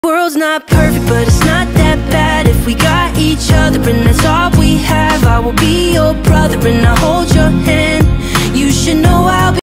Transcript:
World's not perfect, but it's not that bad if we got each other and that's all we have. I will be your brother and I'll hold your hand. You should know